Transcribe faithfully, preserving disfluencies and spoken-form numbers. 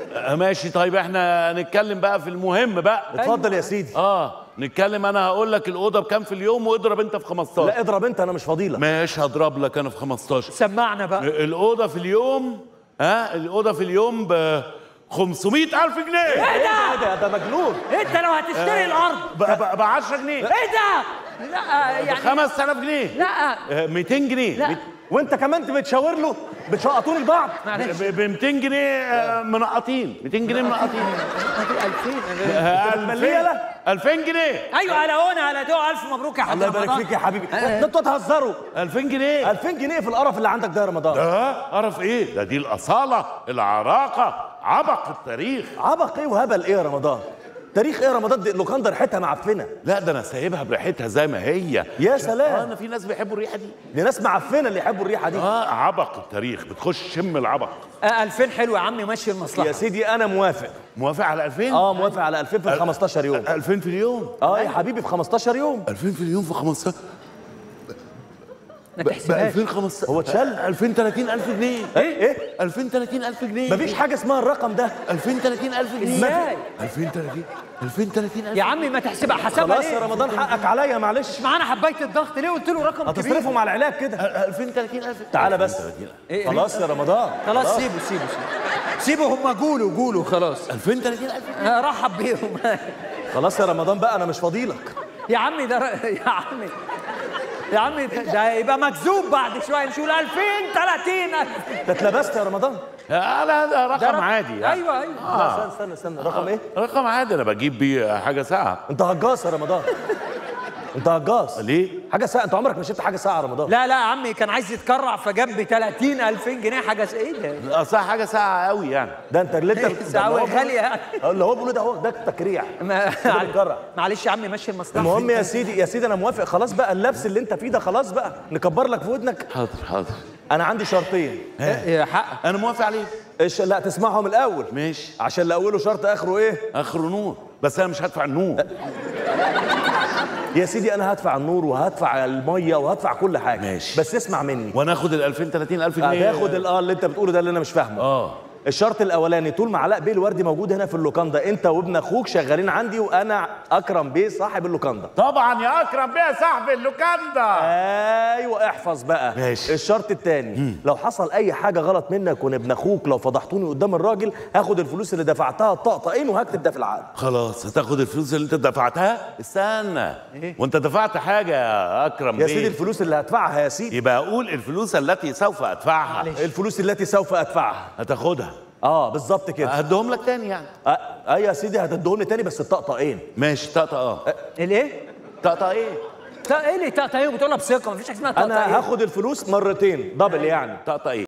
آه ماشي. طيب احنا نتكلم بقى في المهم بقى. اتفضل يا سيدي. اه نتكلم. انا هقول لك الاوضه بكام في اليوم واضرب انت في خمستاشر. لا اضرب انت، انا مش فضيلة. ماشي هضرب لك انا في خمستاشر. سمعنا بقى. الاوضه في اليوم ها الاوضه في اليوم ب خمسمية ألف جنيه. ايه ده؟ ده ده مجنون. انت لو هتشتري الارض ب عشرة جنيه. ايه ده؟ لا يعني خمسة آلاف جنيه. لا آه، ميتين جنيه. لا وانت كمان بتشاور له بتشقطوني لبعض. معلش ب ميتين جنيه آه، منقطين. ميتين جنيه منقطين. ألفين ألفين ألفين جنيه. ايوه على هنا على دو. الف مبروك يا حاج الله يبارك فيك يا حبيبي. ده انتوا هتهزروا. ألفين جنيه. ألفين جنيه في القرف اللي عندك ده يا رمضان. ده قرف ايه؟ ده دي الاصاله، العراقه، عبق التاريخ. عبق ايه وهبل ايه يا رمضان؟ تاريخ ايه يا رمضان؟ دي اللوكاندا ريحتها معفنه. لا ده انا سايبها بريحتها زي ما هي. يا سلام. آه انا في ناس بيحبوا الريحه دي. دي ناس معفنه اللي يحبوا الريحه دي. اه عبق التاريخ، بتخش شم العبق. آه ألفين حلو يا عمي، ماشي المصلحه. يا سيدي انا موافق. موافق على ألفين؟ اه موافق على ألفين في خمستاشر يوم. ألفين في اليوم؟ اه يا حبيبي في خمستاشر يوم. ألفين في اليوم في خمستاشر ما ب تحسبهاش. ألفين وخمستاشر هو اتشال؟ ألفين تلاتين ألف جنيه. ايه ايه؟ ألفين تلاتين ألف جنيه. مفيش حاجه اسمها الرقم ده. ألفين تلاتين ألف جنيه. ازاي؟ ألفين تلاتين ألفين تلاتين ألف. يا عمي ما تحسبها، حسبها خلاص يا رمضان حقك عليا معلش. مش معانا حبايه الضغط ليه قلت له رقم كبير؟ هتصرفهم على العلاج كده. ألفين تلاتين ألف. تعالى بس. إيه؟ خلاص يا رمضان. خلاص سيبه سيبه سيبه سيبه هم قولوا قولوا خلاص. ألفين تلاتين ألف. آه، رحب بيهم. خلاص يا رمضان بقى انا مش فاضيلك. يا عمي ده ر- يا عمي يا عمي ده ده يبقى مكذوب بعد شويه نشوف ألفين تلاتين ألف. ده اتلبست يا رمضان. لا ده ده رقم رقم- عادي يعني. ايوه ايوه لا استنى استنى استنى رقم ايه؟ رقم عادي انا بجيب بيه حاجه ساعه. انت هجاص يا رمضان. انت هجاص. ليه؟ حاجه ساعه؟ انت عمرك ما شفت حاجه ساعه يا رمضان. لا لا يا عمي كان عايز يتكرع فجاب ب ثلاثين ألف جنيه حاجه س- ايه ده؟ اصل حاجه ساعه قوي يعني. ده انت اللي انت ساعة غالية يعني. اللي هو بيقوله ده هو ده التكريع. ما- ده بيتكرع. معلش يا عمي مشي المصلحه. المهم يا سيدي يا سيدي انا موافق خلاص بقى. اللبس اللي انت فيه ده خلاص بقى نكبر لك في ودنك. حاضر حاضر. انا عندي شرطين. يا حق انا موافق عليه. ايش؟ لا تسمعهم الاول. ماشي. عشان اللي اوله شرط اخره ايه؟ اخره نور، بس انا مش هدفع النور. يا سيدي انا هدفع النور وهدفع الميه وهدفع كل حاجه. ماشي. بس اسمع مني. وانا اخد ال ألفين تلاتين ألف جنيه. هتاخد اه اللي انت بتقوله ده اللي انا مش فاهمه. اه الشرط الاولاني طول ما علاء بيه الوردي موجود هنا في اللوكاندا انت وابن اخوك شغالين عندي وانا اكرم بيه صاحب اللوكاندا. طبعا يا اكرم بيه صاحب اللوكاندا. ايوه احفظ بقى. ماشي. الشرط الثاني لو حصل اي حاجه غلط منك وان ابن اخوك لو فضحتوني قدام الراجل هاخد الفلوس اللي دفعتها طقطقين وهكتب ده في العقد. خلاص هتاخد الفلوس اللي انت دفعتها. استنى إيه؟ وانت دفعت حاجه يا اكرم يا بيه؟ سيدي الفلوس اللي هدفعها يا سيدي. يبقى اقول الفلوس التي سوف ادفعها. الفلوس التي سوف ادفعها. هتاخدها. اه بالظبط كده. هديهم لك تاني يعني. اه آه يا سيدي هتدوني تاني بس الطقطقين. ماشي. طقطقه. اه الايه؟ طقطقه ايه؟ تا- ايه اللي تقطعيه وبتقولها بثقه؟ مفيش حاجه اسمها تقطعيه. انا هاخد الفلوس مرتين دبل يعني. طقطقه ايه؟